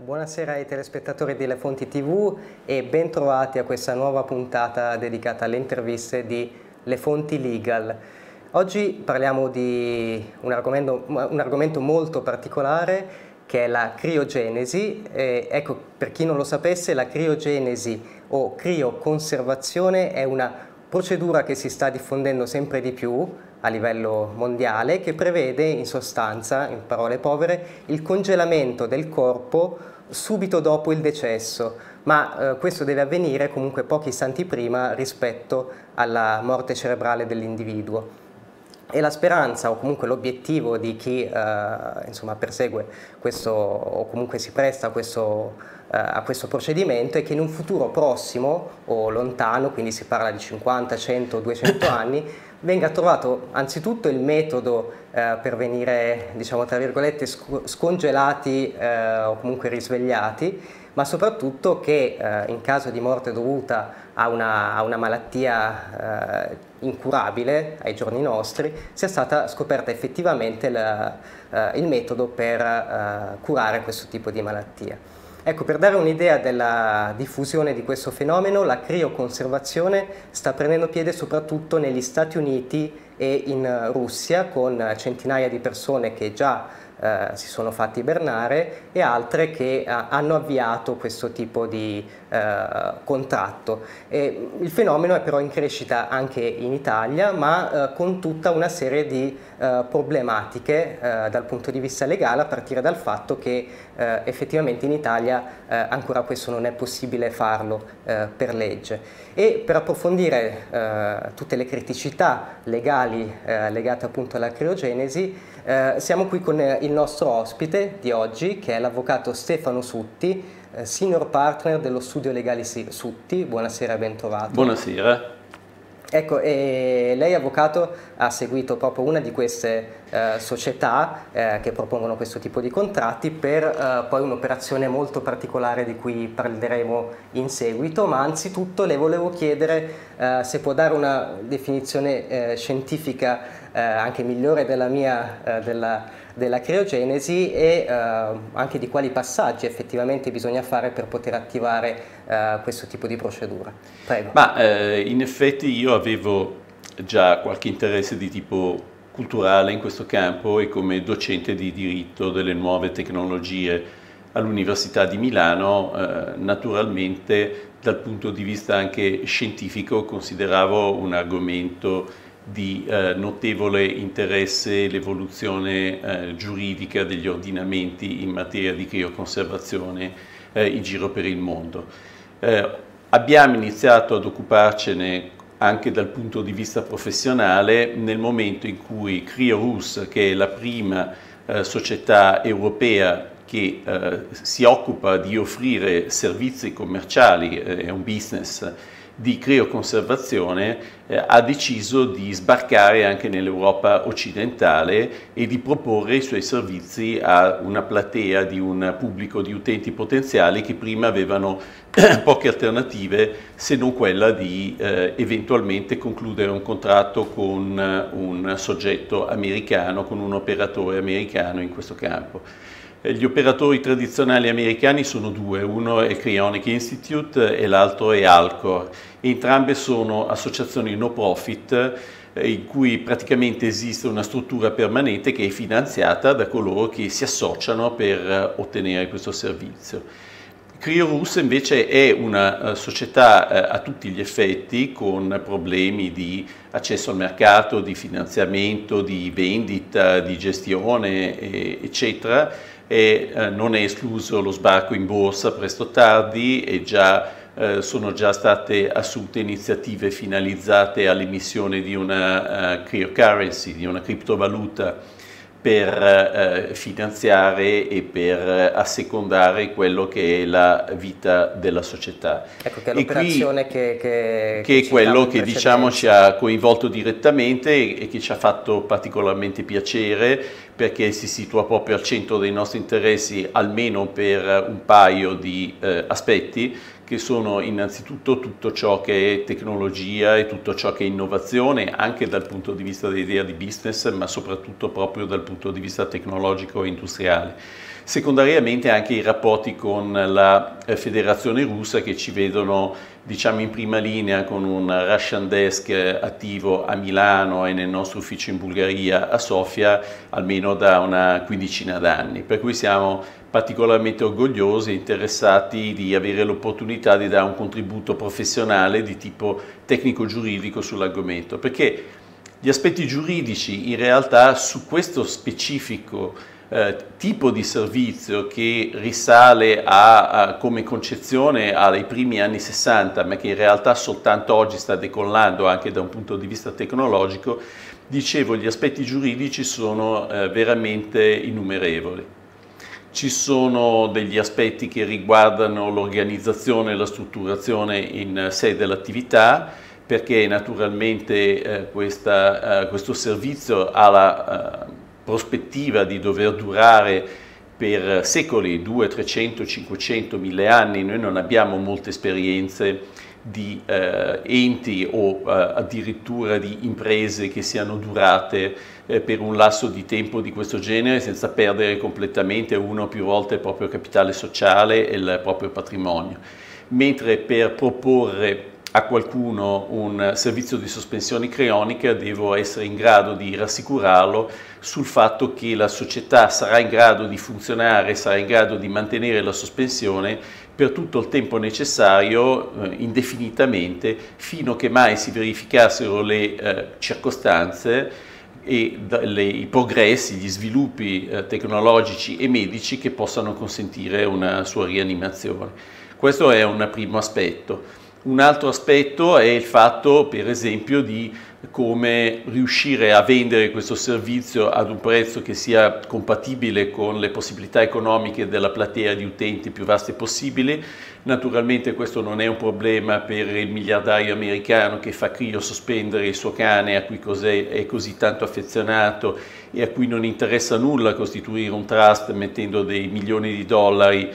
buonasera ai telespettatori di Le Fonti TV e ben trovati a questa nuova puntata dedicata alle interviste di Le Fonti Legal. Oggi parliamo di un argomento molto particolare che è la criogenesi. Ecco, per chi non lo sapesse, la criogenesi o crioconservazione è una procedura che si sta diffondendo sempre di più a livello mondiale, che prevede in sostanza, in parole povere, il congelamento del corpo subito dopo il decesso, ma questo deve avvenire comunque pochi istanti prima rispetto alla morte cerebrale dell'individuo. E la speranza, o comunque l'obiettivo di chi insomma, persegue questo, o comunque si presta a questo procedimento, è che in un futuro prossimo o lontano, quindi si parla di 50, 100, 200 anni, venga trovato anzitutto il metodo per venire, diciamo tra virgolette, scongelati o comunque risvegliati, ma soprattutto che in caso di morte dovuta a una malattia incurabile ai giorni nostri, sia stata scoperta effettivamente il metodo per curare questo tipo di malattia. Ecco, per dare un'idea della diffusione di questo fenomeno, la crioconservazione sta prendendo piede soprattutto negli Stati Uniti e in Russia, con centinaia di persone che già si sono fatti ibernare e altre che hanno avviato questo tipo di contratto. Il fenomeno è però in crescita anche in Italia, ma con tutta una serie di problematiche dal punto di vista legale, a partire dal fatto che effettivamente in Italia ancora questo non è possibile farlo per legge. E per approfondire tutte le criticità legali legate appunto alla criogenesi, siamo qui con il nostro ospite di oggi, che è l'avvocato Stefano Sutti, senior partner dello studio legale Sutti. Buonasera e ben trovato. Buonasera. Ecco, lei avvocato ha seguito proprio una di queste società che propongono questo tipo di contratti per poi un'operazione molto particolare di cui parleremo in seguito, ma anzitutto le volevo chiedere se può dare una definizione scientifica anche migliore della mia, della criogenesi e anche di quali passaggi effettivamente bisogna fare per poter attivare questo tipo di procedura. Prego. In effetti io avevo già qualche interesse di tipo culturale in questo campo e come docente di diritto delle nuove tecnologie all'Università di Milano, naturalmente dal punto di vista anche scientifico consideravo un argomento di notevole interesse l'evoluzione giuridica degli ordinamenti in materia di crioconservazione in giro per il mondo. Abbiamo iniziato ad occuparcene anche dal punto di vista professionale nel momento in cui CryoRus, che è la prima società europea che si occupa di offrire servizi commerciali, è un business di crioconservazione, ha deciso di sbarcare anche nell'Europa occidentale e di proporre i suoi servizi a una platea di un pubblico di utenti potenziali che prima avevano poche alternative se non quella di eventualmente concludere un contratto con un soggetto americano, con un operatore americano in questo campo. Gli operatori tradizionali americani sono due, uno è Cryonic Institute e l'altro è Alcor. Entrambe sono associazioni no profit in cui praticamente esiste una struttura permanente che è finanziata da coloro che si associano per ottenere questo servizio. CryoRus invece è una società a tutti gli effetti con problemi di accesso al mercato, di finanziamento, di vendita, di gestione, eccetera. Non è escluso lo sbarco in borsa presto o tardi e sono già state assunte iniziative finalizzate all'emissione di una cryocurrency, di una criptovaluta per finanziare e per assecondare quello che è la vita della società. Ecco, che è l'operazione che è quello che diciamo ci ha coinvolto direttamente e che ci ha fatto particolarmente piacere, perché si situa proprio al centro dei nostri interessi, almeno per un paio di aspetti, che sono innanzitutto tutto ciò che è tecnologia e tutto ciò che è innovazione, anche dal punto di vista dell'idea di business, ma soprattutto proprio dal punto di vista tecnologico e industriale. Secondariamente anche i rapporti con la Federazione Russa, che ci vedono, diciamo, in prima linea con un Russian Desk attivo a Milano e nel nostro ufficio in Bulgaria a Sofia almeno da una quindicina d'anni, per cui siamo particolarmente orgogliosi e interessati di avere l'opportunità di dare un contributo professionale di tipo tecnico-giuridico sull'argomento, perché gli aspetti giuridici in realtà su questo specifico tipo di servizio, che risale come concezione ai primi anni 60, ma che in realtà soltanto oggi sta decollando anche da un punto di vista tecnologico, dicevo, gli aspetti giuridici sono veramente innumerevoli. Ci sono degli aspetti che riguardano l'organizzazione e la strutturazione in sé dell'attività, perché naturalmente questo servizio ha la prospettiva di dover durare per secoli, 200, 300, 500, 1000 anni. Noi non abbiamo molte esperienze di enti o addirittura di imprese che siano durate per un lasso di tempo di questo genere senza perdere completamente una o più volte il proprio capitale sociale e il proprio patrimonio. Mentre per proporre a qualcuno un servizio di sospensione crionica devo essere in grado di rassicurarlo sul fatto che la società sarà in grado di funzionare, sarà in grado di mantenere la sospensione per tutto il tempo necessario, indefinitamente, fino a che mai si verificassero le circostanze e i progressi, gli sviluppi tecnologici e medici che possano consentire una sua rianimazione. Questo è un primo aspetto. Un altro aspetto è il fatto, per esempio, di come riuscire a vendere questo servizio ad un prezzo che sia compatibile con le possibilità economiche della platea di utenti più vaste possibili. Naturalmente questo non è un problema per il miliardario americano che fa criosospendere il suo cane, a cui è così tanto affezionato e a cui non interessa nulla costituire un trust mettendo dei milioni di dollari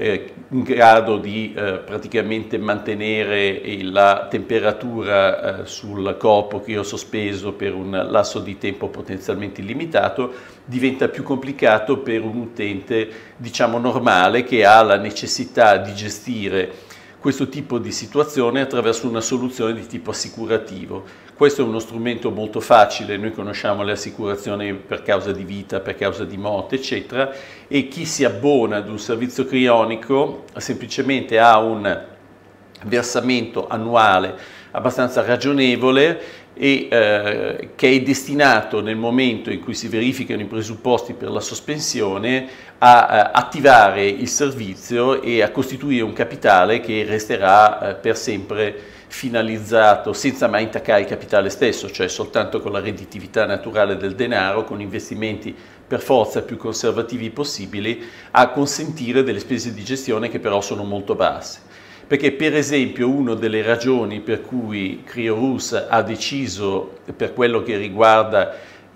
in grado di praticamente mantenere la temperatura sul corpo criosospeso per un lasso di tempo potenzialmente illimitato. Diventa più complicato per un utente, diciamo, normale, che ha la necessità di gestire questo tipo di situazione attraverso una soluzione di tipo assicurativo. Questo è uno strumento molto facile, noi conosciamo le assicurazioni per causa di vita, per causa di morte, eccetera, e chi si abbona ad un servizio crionico semplicemente ha un versamento annuale abbastanza ragionevole e che è destinato, nel momento in cui si verificano i presupposti per la sospensione, a attivare il servizio e a costituire un capitale che resterà per sempre finalizzato, senza mai intaccare il capitale stesso, cioè soltanto con la redditività naturale del denaro, con investimenti per forza più conservativi possibili, a consentire delle spese di gestione che però sono molto basse. Perché, per esempio, una delle ragioni per cui CryoRus ha deciso, per quello che riguarda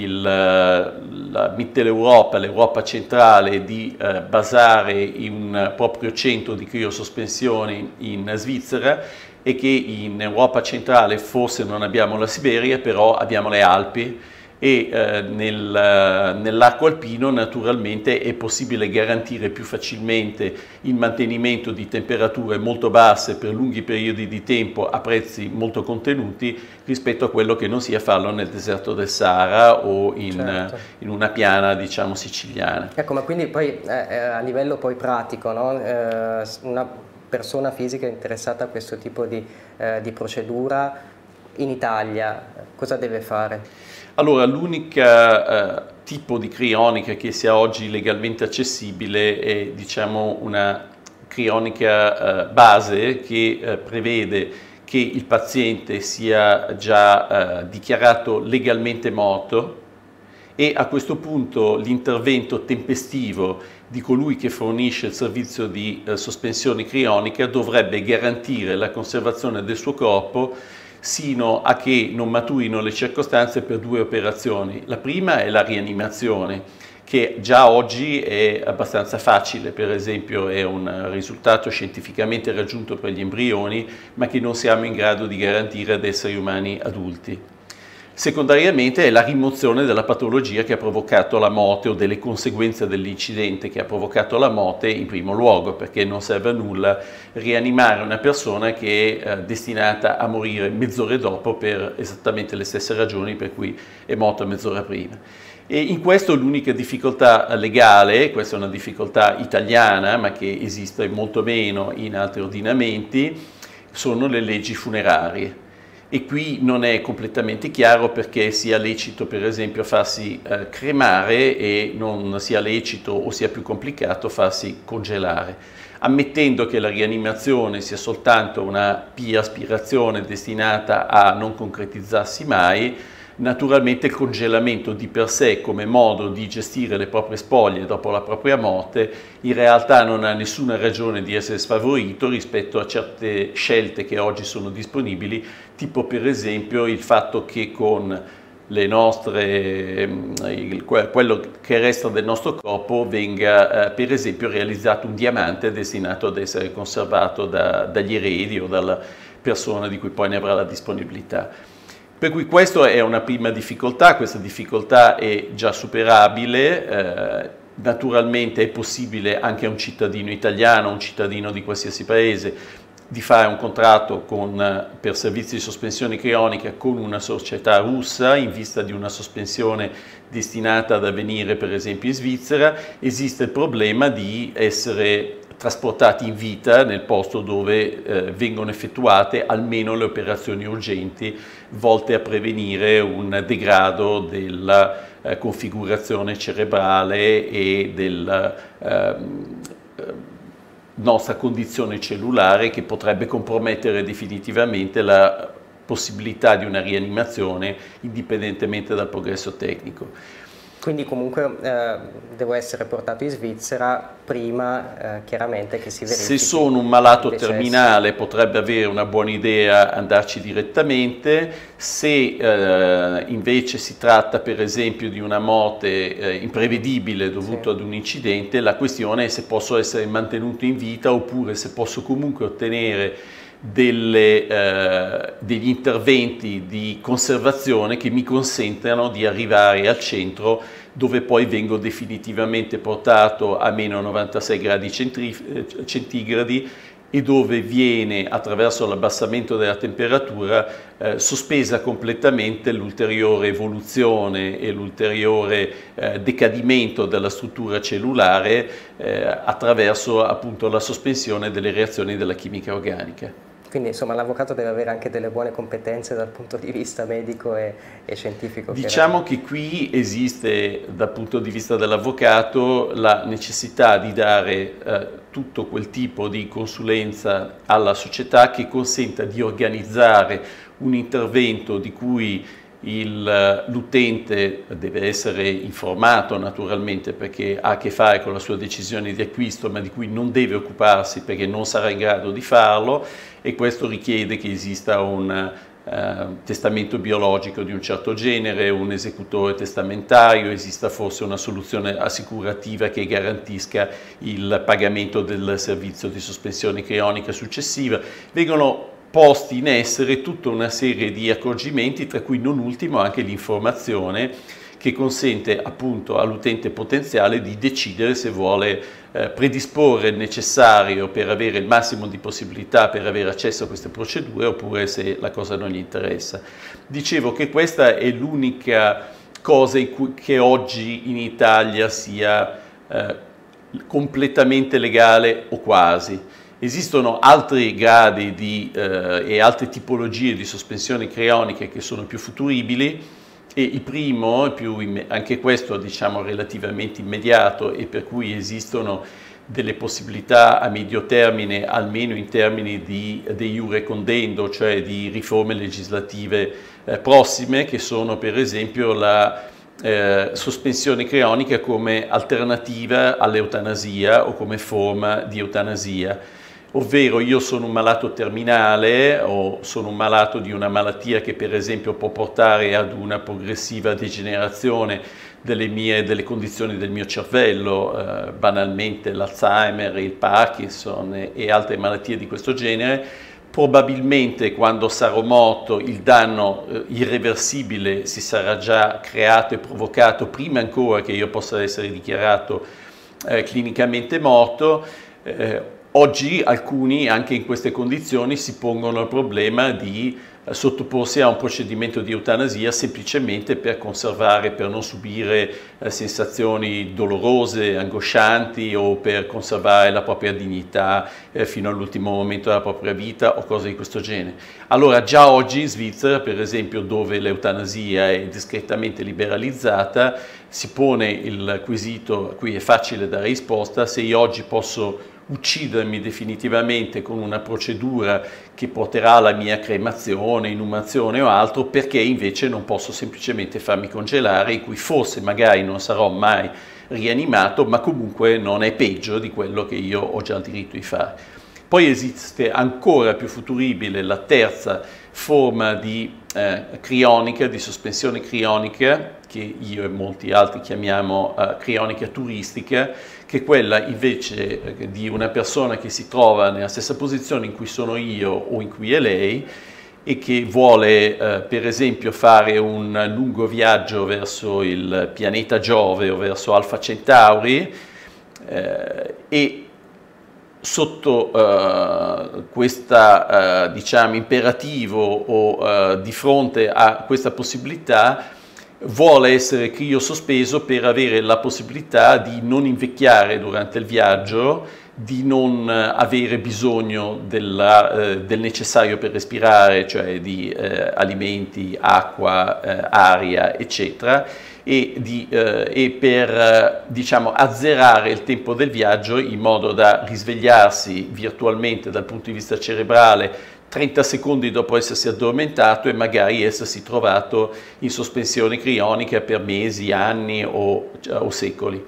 la Mitteleuropa, l'Europa centrale, di basare un proprio centro di criosospensione in Svizzera, è che in Europa centrale forse non abbiamo la Siberia, però abbiamo le Alpi, e nell'arco alpino naturalmente è possibile garantire più facilmente il mantenimento di temperature molto basse per lunghi periodi di tempo a prezzi molto contenuti rispetto a quello che non sia farlo nel deserto del Sahara o in una piana, diciamo, siciliana. Ecco, ma quindi poi a livello poi pratico, no? Una persona fisica interessata a questo tipo di procedura in Italia cosa deve fare? Allora, l'unico tipo di crionica che sia oggi legalmente accessibile è, diciamo, una crionica base che prevede che il paziente sia già dichiarato legalmente morto e a questo punto l'intervento tempestivo di colui che fornisce il servizio di sospensione crionica dovrebbe garantire la conservazione del suo corpo sino a che non maturino le circostanze per due operazioni. La prima è la rianimazione, che già oggi è abbastanza facile, per esempio è un risultato scientificamente raggiunto per gli embrioni, ma che non siamo in grado di garantire ad esseri umani adulti. Secondariamente è la rimozione della patologia che ha provocato la morte o delle conseguenze dell'incidente che ha provocato la morte in primo luogo, perché non serve a nulla rianimare una persona che è destinata a morire mezz'ora dopo per esattamente le stesse ragioni per cui è morta mezz'ora prima. E in questo l'unica difficoltà legale, questa è una difficoltà italiana ma che esiste molto meno in altri ordinamenti, sono le leggi funerarie. E qui non è completamente chiaro perché sia lecito per esempio farsi cremare e non sia lecito o sia più complicato farsi congelare. Ammettendo che la rianimazione sia soltanto una pia aspirazione destinata a non concretizzarsi mai, naturalmente il congelamento di per sé come modo di gestire le proprie spoglie dopo la propria morte in realtà non ha nessuna ragione di essere sfavorito rispetto a certe scelte che oggi sono disponibili, tipo per esempio il fatto che con le nostre, quello che resta del nostro corpo venga per esempio realizzato un diamante destinato ad essere conservato dagli eredi o dalla persona di cui poi ne avrà la disponibilità. Per cui questa è una prima difficoltà, questa difficoltà è già superabile, naturalmente è possibile anche a un cittadino italiano, un cittadino di qualsiasi paese, di fare un contratto per servizi di sospensione crionica con una società russa in vista di una sospensione destinata ad avvenire per esempio in Svizzera. Esiste il problema di essere trasportati in vita nel posto dove vengono effettuate almeno le operazioni urgenti volte a prevenire un degrado della configurazione cerebrale e della nostra condizione cellulare che potrebbe compromettere definitivamente la possibilità di una rianimazione indipendentemente dal progresso tecnico. Quindi comunque devo essere portato in Svizzera prima chiaramente che si verifichi. Se sono un malato terminale potrebbe avere una buona idea andarci direttamente, se invece si tratta per esempio di una morte imprevedibile dovuta ad un incidente, la questione è se posso essere mantenuto in vita oppure se posso comunque ottenere degli interventi di conservazione che mi consentano di arrivare al centro dove poi vengo definitivamente portato a meno 96 gradi centigradi e dove viene attraverso l'abbassamento della temperatura sospesa completamente l'ulteriore evoluzione e l'ulteriore decadimento della struttura cellulare attraverso appunto la sospensione delle reazioni della chimica organica. Quindi insomma l'avvocato deve avere anche delle buone competenze dal punto di vista medico e scientifico. Diciamo che qui esiste dal punto di vista dell'avvocato la necessità di dare tutto quel tipo di consulenza alla società che consenta di organizzare un intervento di cui l'utente deve essere informato naturalmente perché ha a che fare con la sua decisione di acquisto ma di cui non deve occuparsi perché non sarà in grado di farlo e questo richiede che esista un testamento biologico di un certo genere, un esecutore testamentario, esista forse una soluzione assicurativa che garantisca il pagamento del servizio di sospensione crionica successiva. Vengono posti in essere tutta una serie di accorgimenti, tra cui non ultimo anche l'informazione che consente appunto all'utente potenziale di decidere se vuole predisporre il necessario per avere il massimo di possibilità per avere accesso a queste procedure oppure se la cosa non gli interessa. Dicevo che questa è l'unica cosa che oggi in Italia sia completamente legale o quasi. Esistono altri gradi e altre tipologie di sospensione crionica che sono più futuribili e il primo, anche questo diciamo relativamente immediato e per cui esistono delle possibilità a medio termine, almeno in termini di iure condendo, cioè di riforme legislative prossime, che sono per esempio la sospensione crionica come alternativa all'eutanasia o come forma di eutanasia. Ovvero io sono un malato terminale o sono un malato di una malattia che per esempio può portare ad una progressiva degenerazione delle condizioni del mio cervello, banalmente l'Alzheimer, il Parkinson e altre malattie di questo genere. probabilmente quando sarò morto il danno irreversibile si sarà già creato e provocato prima ancora che io possa essere dichiarato clinicamente morto. Oggi alcuni, anche in queste condizioni, si pongono il problema di sottoporsi a un procedimento di eutanasia semplicemente per conservare, per non subire sensazioni dolorose, angoscianti, o per conservare la propria dignità fino all'ultimo momento della propria vita o cose di questo genere. Allora già oggi in Svizzera, per esempio, dove l'eutanasia è discretamente liberalizzata, si pone il quesito, a cui è facile dare risposta: se io oggi posso uccidermi definitivamente con una procedura che porterà alla mia cremazione, inumazione o altro, perché invece non posso semplicemente farmi congelare, in cui forse magari non sarò mai rianimato, ma comunque non è peggio di quello che io ho già il diritto di fare. Poi esiste ancora più futuribile la terza forma di crionica, di sospensione crionica, che io e molti altri chiamiamo crionica turistica, che è quella invece di una persona che si trova nella stessa posizione in cui sono io o in cui è lei, e che vuole per esempio fare un lungo viaggio verso il pianeta Giove o verso Alfa Centauri, e sotto questo diciamo, imperativo o di fronte a questa possibilità vuole essere criosospeso per avere la possibilità di non invecchiare durante il viaggio, di non avere bisogno del necessario per respirare, cioè di alimenti, acqua, aria, eccetera, e per diciamo, azzerare il tempo del viaggio in modo da risvegliarsi virtualmente dal punto di vista cerebrale 30 secondi dopo essersi addormentato e magari essersi trovato in sospensione crionica per mesi, anni o secoli.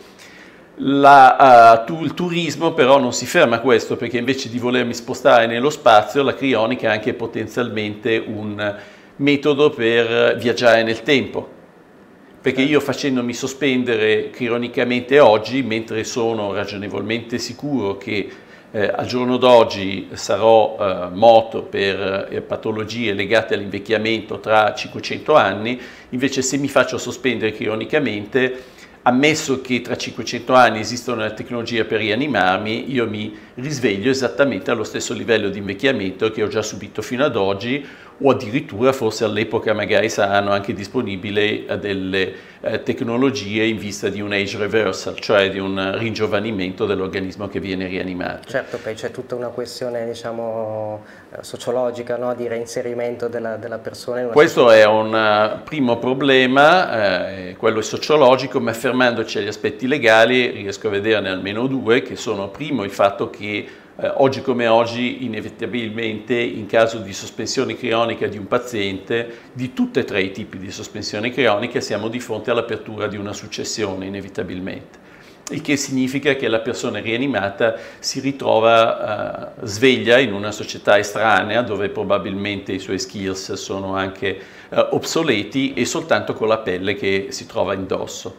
Il turismo però non si ferma a questo, perché invece di volermi spostare nello spazio, la crionica è anche potenzialmente un metodo per viaggiare nel tempo. Perché io, facendomi sospendere crionicamente oggi, mentre sono ragionevolmente sicuro che al giorno d'oggi sarò morto per patologie legate all'invecchiamento tra 500 anni, invece se mi faccio sospendere crionicamente, ammesso che tra 500 anni esistano le tecnologie per rianimarmi, io mi risveglio esattamente allo stesso livello di invecchiamento che ho già subito fino ad oggi, o addirittura forse all'epoca magari saranno anche disponibili delle tecnologie in vista di un age reversal, cioè di un ringiovanimento dell'organismo che viene rianimato. Certo, poi c'è tutta una questione, diciamo, sociologica, no? Di reinserimento della persona. Questo è un primo problema, quello sociologico, ma fermandoci agli aspetti legali riesco a vederne almeno due, che sono: primo, il fatto che oggi come oggi, inevitabilmente, in caso di sospensione crionica di un paziente, di tutti e tre i tipi di sospensione crionica, siamo di fronte all'apertura di una successione, inevitabilmente. Il che significa che la persona rianimata si ritrova sveglia in una società estranea, dove probabilmente i suoi skills sono anche obsoleti, e soltanto con la pelle che si trova indosso.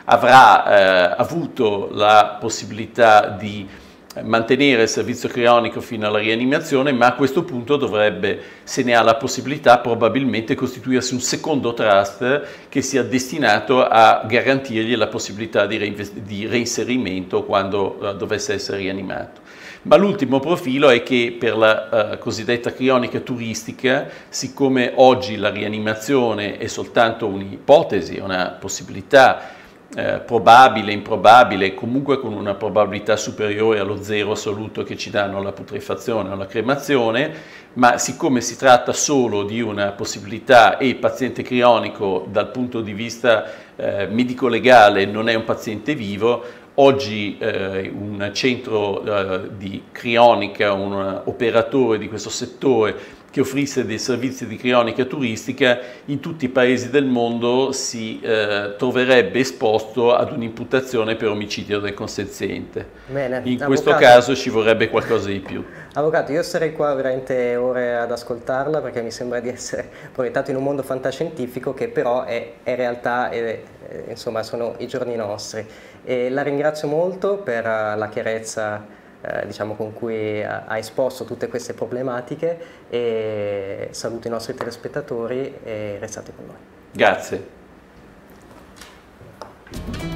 Avrà avuto la possibilità di mantenere il servizio crionico fino alla rianimazione, ma a questo punto dovrebbe, se ne ha la possibilità, probabilmente costituirsi un secondo trust che sia destinato a garantirgli la possibilità di reinserimento quando dovesse essere rianimato. Ma l'ultimo profilo è che per la cosiddetta crionica turistica, siccome oggi la rianimazione è soltanto un'ipotesi, una possibilità probabile, improbabile, comunque con una probabilità superiore allo zero assoluto che ci danno la putrefazione o la cremazione, ma siccome si tratta solo di una possibilità e il paziente crionico dal punto di vista medico-legale non è un paziente vivo, oggi un centro di crionica, un operatore di questo settore che offrisse dei servizi di crionica turistica in tutti i paesi del mondo si troverebbe esposto ad un'imputazione per omicidio del consenziente. Bene, in questo caso ci vorrebbe qualcosa di più. Avvocato, io sarei qua veramente ore ad ascoltarla, perché mi sembra di essere proiettato in un mondo fantascientifico che però è realtà e insomma sono i giorni nostri. E la ringrazio molto per la chiarezza diciamo, con cui ha esposto tutte queste problematiche, e saluto i nostri telespettatori e restate con noi. Grazie.